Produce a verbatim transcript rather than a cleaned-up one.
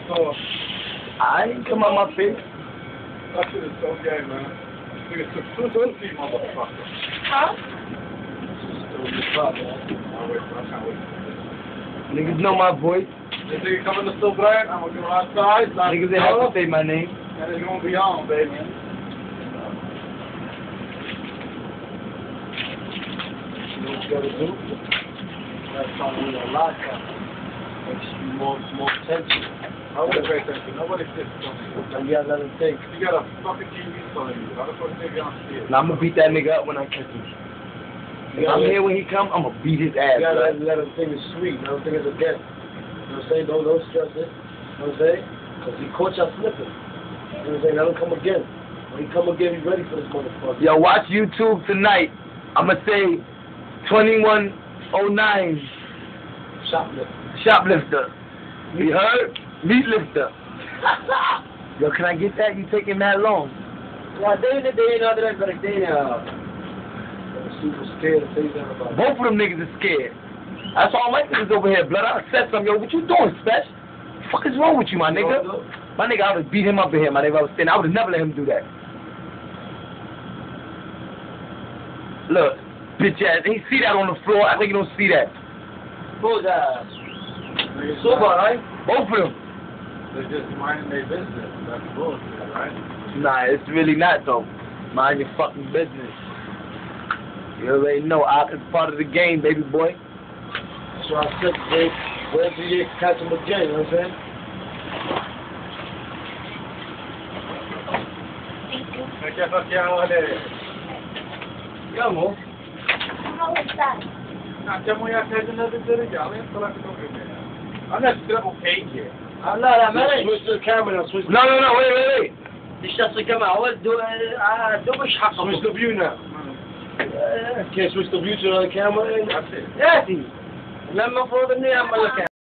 So, I ain't come out my face. that shit is so gay, man. Nigga took two selfies, motherfucker. Huh? I wait, I can't wait. Niggas know my voice. This nigga coming to still Brian, I'm gonna go outside. Niggas they have to say my name. And it's gonna be on, baby. You know what you gotta do? You gotta try to win a lot of makes you more, more tension. I wouldn't pay attention. Nobody sits on me. And you gotta let him think. You got a fucking T V telling you. How the fuck nigga gonna see it? Now I'm gonna beat that nigga up when I catch him. If I'm here when he come, I'm gonna beat his ass. You gotta Right? let, let him think it's sweet. Let him think it's a gift. You know what I'm saying? Don't, don't stress it. You know what I'm saying? Because he caught y'all slipping. You know what I'm saying? Let him come again. When he come again, he's ready for this motherfucker. Yo, watch YouTube tonight. I'ma say twenty-one oh nine Shoplifter. shoplifter. You heard? Meatlifter. Yo, can I get that? You taking that long? Yeah, they they they know that, but they uh, super scared to say that about. Both of them niggas are scared. That's all my niggas over here, blood. I said something, yo, what you doing, Special? What the fuck is wrong with you, my nigga? My nigga, I would beat him up in here, my nigga. I was standing. I would have never let him do that. Look, bitch ass. He see that on the floor. I think he don't see that. Who's that? Super, right? Both of them. They're just minding their business. That's bullshit, right? Nah, it's really not though. Mind your fucking business. You already know, I is part of the game, baby boy. So I said, wait, wait till you catch him again, you know what I'm saying? Thank you. Me quer bloquear a orelha. Yeah, amor. How was that? Não, tinha mulher atrás de nada de legal, hein? Falar que eu tô vendo. Olha esse trampo cake. I'm not, I'm not. Switch to the camera now, switch. No, no, no, wait, wait, wait. مش تصل كما أول دو آه دو مش حق. Switch the view now. Can't switch the view to the camera. That's it. ياتي. لما المفروض إني أعمل لك.